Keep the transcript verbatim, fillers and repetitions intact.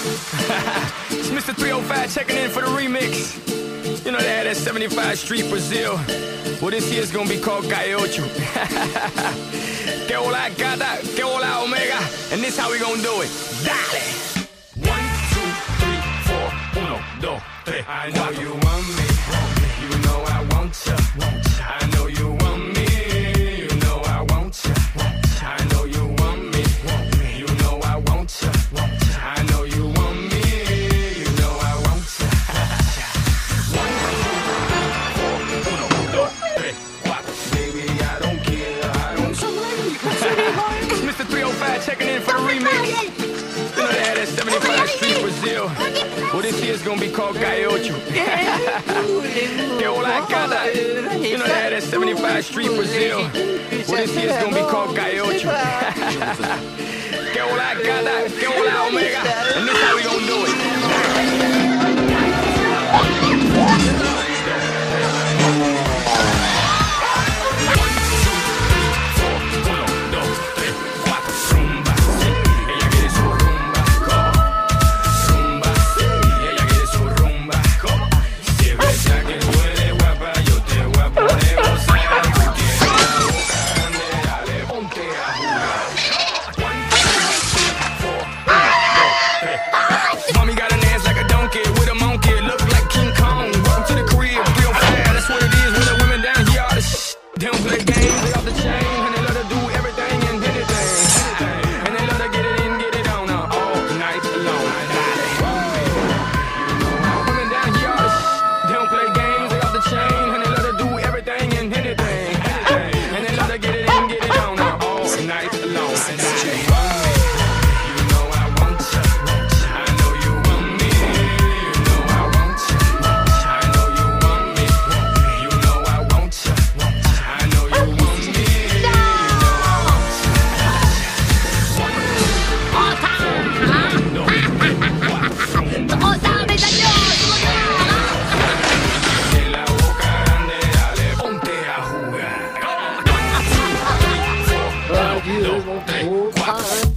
It's Mister three oh five checking in for the remix. You know they had that seventy-five Street Brazil. Well, this year's gonna be called Calle Ocho. Que hola gata, que hola omega. And this how we gonna do it. Dale! One, two, three, four, uno, dos, tres. I know you want me, you know I want ya. I know you want me, you know I want ya. I know you want me, you know I want ya. I know you want me, you know I want ya. One, two, three, four, uno, dos, tres, cuatro. Baby, I don't care, I don't care. It's Mister three oh five checking in for the remix. You know they had that seventy-five Street Brazil. Well, this year's gonna be called Calle Ocho. Que hola gata. You know they had that seventy-five Street Brazil. Well, this year's gonna be called Calle Ocho. Que hola gata, que hola omega. And this how we gonna do it. Mommy got an ass like a donkey with a monkey, look like King Kong. Welcome to the crib, real fast. That's what it is when the women down here are the sh. They don't play games, they off the chain, and they love to do everything and anything. And they love to get it in, get it on uh, all night long. Women down here are the sh. They don't play games, they off the chain, and they love to do everything and anything. And they love to get it in, get it on uh, all night long. You